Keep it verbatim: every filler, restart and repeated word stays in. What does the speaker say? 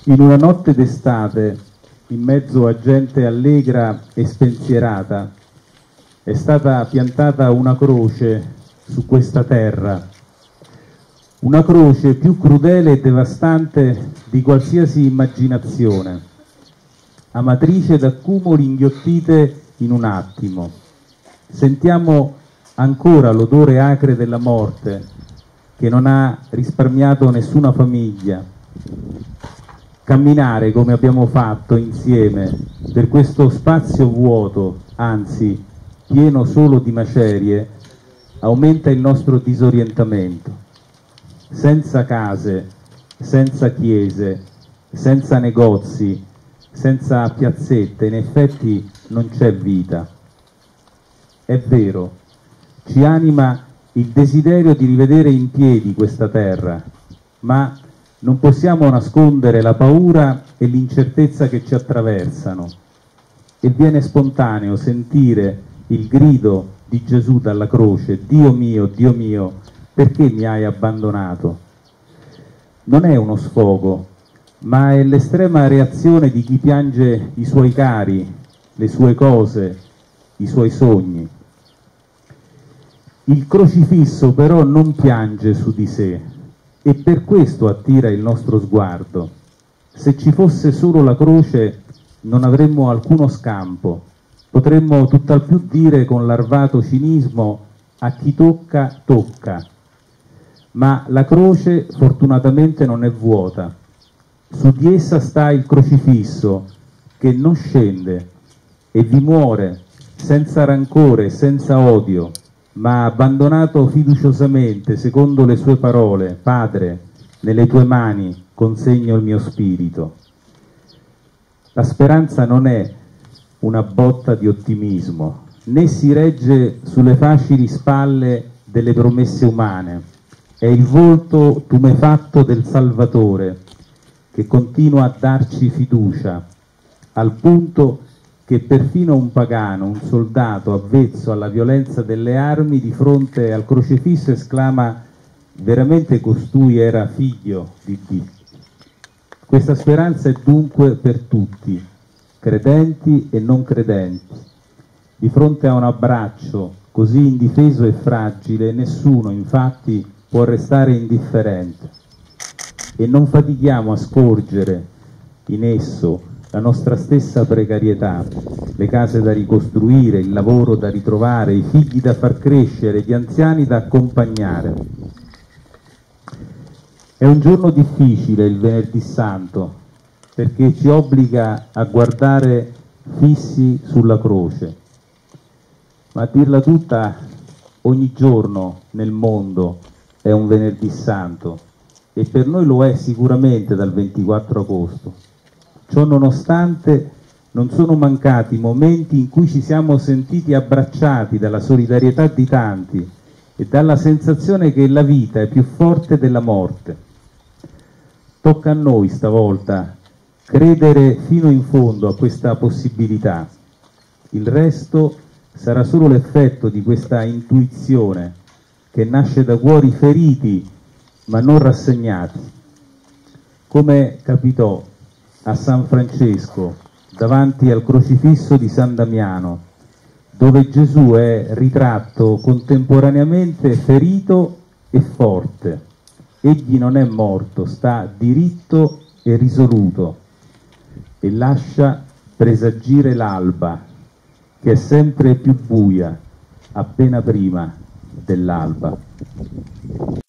In una notte d'estate, in mezzo a gente allegra e spensierata, è stata piantata una croce su questa terra, una croce più crudele e devastante di qualsiasi immaginazione, amatrice d'accumuli inghiottite in un attimo. Sentiamo ancora l'odore acre della morte che non ha risparmiato nessuna famiglia. Camminare come abbiamo fatto insieme per questo spazio vuoto, anzi pieno solo di macerie, aumenta il nostro disorientamento. Senza case, senza chiese, senza negozi, senza piazzette, in effetti non c'è vita. È vero, ci anima il desiderio di rivedere in piedi questa terra, ma non possiamo nascondere la paura e l'incertezza che ci attraversano, e viene spontaneo sentire il grido di Gesù dalla croce: Dio mio, Dio mio, perché mi hai abbandonato? Non è uno sfogo, ma è l'estrema reazione di chi piange i suoi cari, le sue cose, i suoi sogni. Il crocifisso però non piange su di sé, e per questo attira il nostro sguardo. Se ci fosse solo la croce non avremmo alcuno scampo, potremmo tutt'al più dire con larvato cinismo: a chi tocca, tocca. Ma la croce fortunatamente non è vuota. Su di essa sta il crocifisso che non scende e vi muore senza rancore, senza odio, ma abbandonato fiduciosamente secondo le sue parole: Padre, nelle tue mani consegno il mio spirito. La speranza non è una botta di ottimismo, né si regge sulle facili spalle delle promesse umane. È il volto tumefatto del Salvatore che continua a darci fiducia, al punto che perfino un pagano, un soldato avvezzo alla violenza delle armi, di fronte al crocifisso esclama: veramente costui era figlio di Dio. Questa speranza è dunque per tutti, credenti e non credenti. Di fronte a un abbraccio così indifeso e fragile, nessuno infatti può restare indifferente, e non fatichiamo a scorgere in esso la nostra stessa precarietà, le case da ricostruire, il lavoro da ritrovare, i figli da far crescere, gli anziani da accompagnare. È un giorno difficile il Venerdì Santo, perché ci obbliga a guardare fissi sulla croce, ma a dirla tutta, ogni giorno nel mondo è un Venerdì Santo, e per noi lo è sicuramente dal ventiquattro agosto. Ciò nonostante, non sono mancati momenti in cui ci siamo sentiti abbracciati dalla solidarietà di tanti e dalla sensazione che la vita è più forte della morte. Tocca a noi stavolta credere fino in fondo a questa possibilità. Il resto sarà solo l'effetto di questa intuizione che nasce da cuori feriti ma non rassegnati, come capitò a San Francesco davanti al crocifisso di San Damiano, dove Gesù è ritratto contemporaneamente ferito e forte. Egli non è morto, sta diritto e risoluto e lascia presagire l'alba, che è sempre più buia appena prima dell'alba.